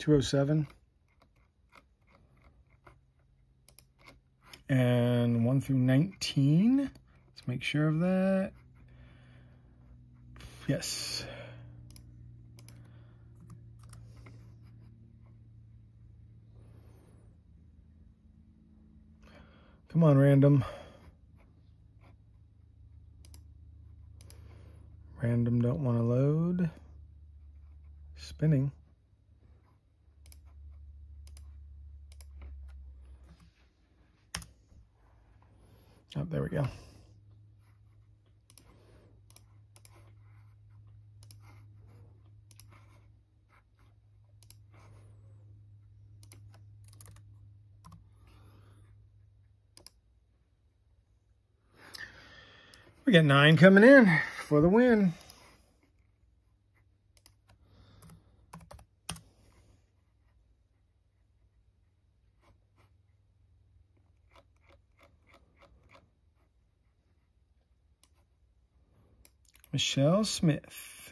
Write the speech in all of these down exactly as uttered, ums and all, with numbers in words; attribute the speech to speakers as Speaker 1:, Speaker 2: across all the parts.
Speaker 1: two oh seven. And one through nineteen. Let's make sure of that. Yes. Come on, random. Random don't want to load. Spinning. Oh, there we go. We got nine coming in for the win. Michelle Smith.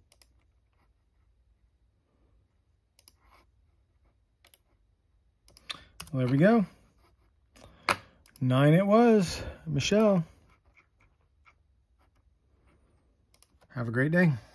Speaker 1: Well, there we go. Nine it was. Michelle. Have a great day.